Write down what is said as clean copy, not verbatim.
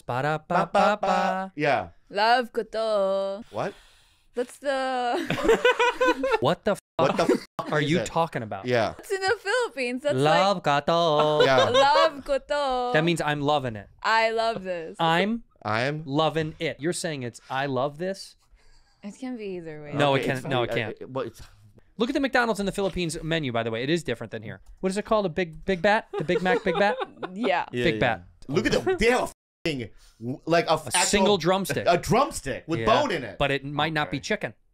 Ba-da-ba-ba-ba. Yeah. Love ko to. What? That's the... What the What the fuck are is you it? talking about? Yeah. It's in the Philippines. That's Love ka to. like... Yeah. Love ko to. That means I'm loving it. I love this. I'm I'm. loving it. You're saying it's I love this? It can be either way. No, Okay, it can't. it's No, it fine. can't. Well, it's. Look at the McDonald's in the Philippines menu, by the way. It is different than here. What is it called? A big bat? The Big Mac Big Bat? Yeah. Big bat. Look at them. They have a f***ing, like a Single drumstick. A drumstick with Yeah. bone in it. But it might not be Okay. chicken.